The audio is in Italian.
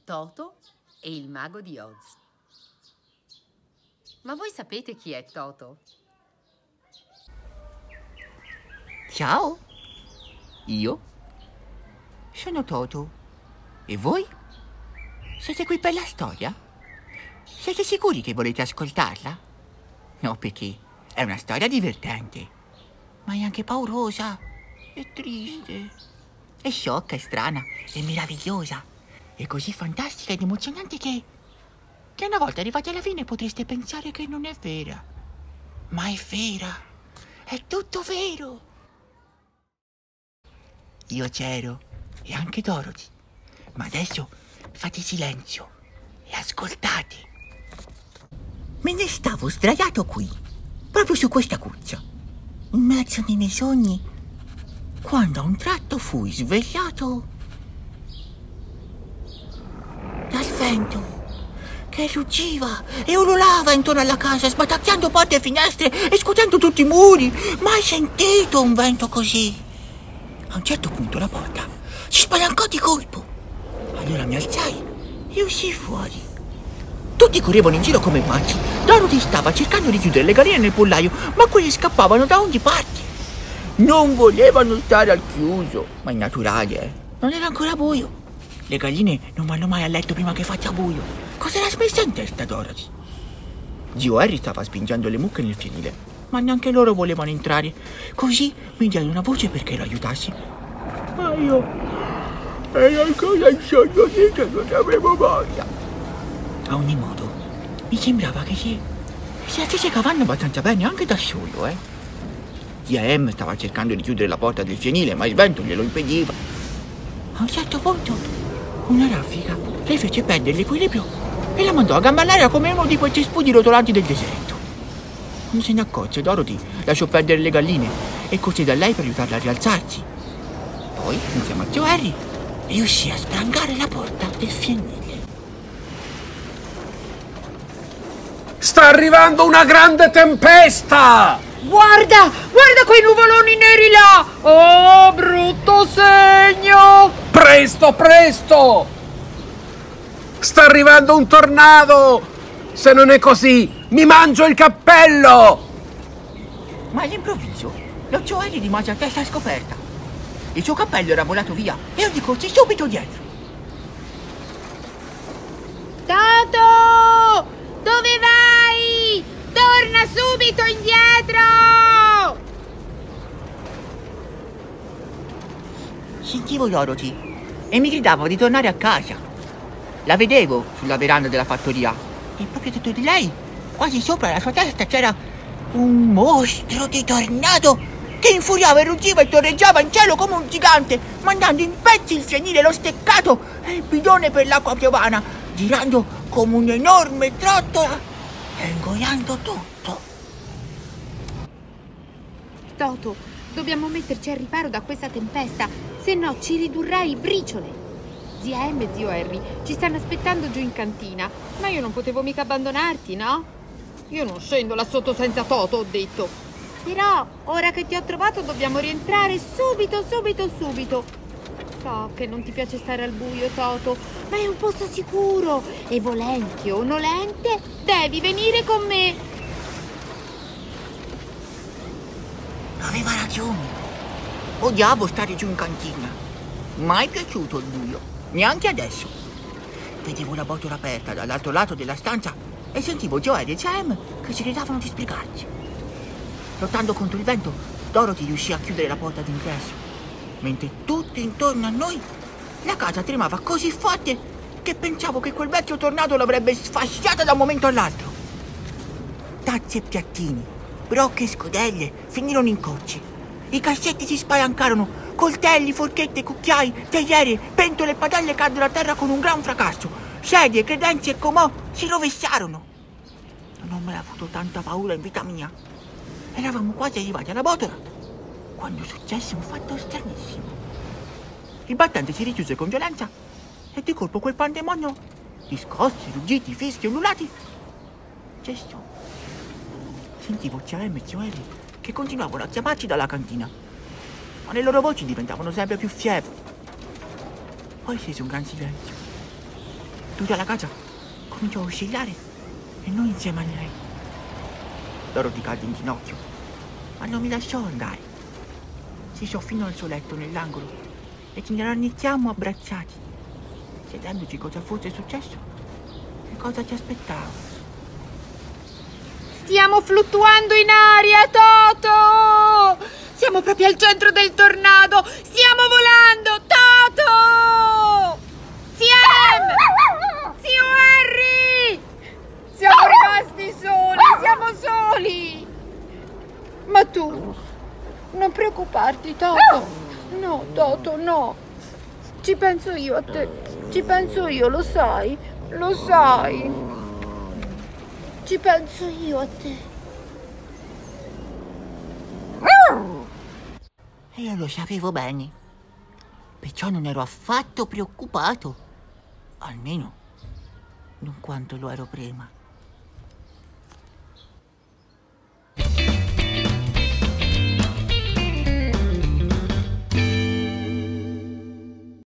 Toto e il mago di Oz. Ma voi sapete chi è Toto? Ciao, io sono Toto. E voi? Siete qui per la storia? Siete sicuri che volete ascoltarla? No, perché è una storia divertente, ma è anche paurosa, e triste, e sciocca, e strana, e meravigliosa, e così fantastica ed emozionante che una volta arrivati alla fine potreste pensare che non è vera. Ma è vera, è tutto vero. Io c'ero, e anche Dorothy, ma adesso fate silenzio e ascoltate. Me ne stavo sdraiato qui, proprio su questa cuccia, immerso nei miei sogni, quando a un tratto fui svegliato dal vento che ruggiva e ululava intorno alla casa, sbatacchiando porte e finestre e scuotendo tutti i muri. Mai sentito un vento così? A un certo punto la porta si spalancò di colpo. Allora mi alzai e uscii fuori. Tutti correvano in giro come pazzi. Dorothy stava cercando di chiudere le galline nel pollaio, ma quelli scappavano da ogni parte. Non volevano stare al chiuso, ma è naturale, non era ancora buio. Le galline non vanno mai a letto prima che faccia buio. Cosa era smessa in testa Dorothy? Zio Harry stava spingendo le mucche nel fienile, ma neanche loro volevano entrare. Così mi diede una voce perché lo aiutassi. Ma io ero ancora in sonno lì che non avevo voglia. A ogni modo, mi sembrava che si stesse cavando abbastanza bene anche da solo, Zia Em stava cercando di chiudere la porta del fienile, ma il vento glielo impediva. A un certo punto, una raffica le fece perdere l'equilibrio e la mandò a gamba all'aria come uno di quei cespugli rotolanti del deserto. Non se ne accorse, Dorothy lasciò perdere le galline e corse da lei per aiutarla a rialzarsi. Poi, insieme a zio Harry, riuscì a sprangare la porta del fienile. Sta arrivando una grande tempesta! Guarda quei nuvoloni neri là! Oh, brutto segno! Presto, presto! Sta arrivando un tornado! Se non è così, mi mangio il cappello! Ma all'improvviso, lo zio Harry rimase a testa scoperta. Il suo cappello era volato via e io gli corsi subito dietro. Toto! Dove vai? Torna subito indietro! Sentivo Dorothy e mi gridava di tornare a casa. La vedevo sulla veranda della fattoria e proprio dietro di lei, quasi sopra la sua testa, c'era un mostro di tornado che infuriava e ruggiva e torreggiava in cielo come un gigante, mandando in pezzi il fienile, lo steccato e il bidone per l'acqua piovana, girando come un'enorme trottola e ingoiando tutto. Toto, dobbiamo metterci al riparo da questa tempesta, se no ci ridurrai briciole. Zia Em e zio Harry ci stanno aspettando giù in cantina, ma io non potevo mica abbandonarti, no? Io non scendo là sotto senza Toto, ho detto. Però, ora che ti ho trovato dobbiamo rientrare subito. So che non ti piace stare al buio, Toto, ma è un posto sicuro e volente o nolente devi venire con me. Aveva ragione. Odiavo stare giù in cantina. Mai piaciuto il buio, neanche adesso. Vedevo la botola aperta dall'altro lato della stanza e sentivo zio Harry e zia Em che si gridavano di spiegarci. Lottando contro il vento, Dorothy riuscì a chiudere la porta d'ingresso, mentre tutti intorno a noi la casa tremava così forte che pensavo che quel vecchio tornado l'avrebbe sfasciata da un momento all'altro. Tazze e piattini, brocche e scodelle finirono in cocci. I cassetti si spalancarono, coltelli, forchette, cucchiai, teiere, pentole e padelle caddero a terra con un gran fracasso. Sedie, credenze e comò si rovesciarono. Non ho mai avuto tanta paura in vita mia. Eravamo quasi arrivati alla botola quando successe un fatto stranissimo. Il battente si richiuse con violenza e di colpo quel pandemonio di scosse, ruggiti, fischi e ululati cessò. Sentivo zia Em e zio Harry che continuavano a chiamarci dalla cantina, ma le loro voci diventavano sempre più fievi. Poi scese un gran silenzio Tutta la casa cominciò a oscillare e noi insieme a lei. Dorothy cadde in ginocchio, ma non mi lasciò andare. Si soffinò al suo letto nell'angolo e ci rannicchiammo abbracciati, chiedendoci cosa fosse successo e cosa ci aspettava. Stiamo fluttuando in aria, Toto! Siamo proprio al centro del tornado! Stiamo volando, Toto! Zio Harry! Siamo rimasti soli! Ma tu, non preoccuparti, Toto! No, Toto, no! Ci penso io a te! Ci penso io, lo sai! Lo sai! Ci penso io a te. E io lo sapevo bene, perciò non ero affatto preoccupato, almeno non quanto lo ero prima.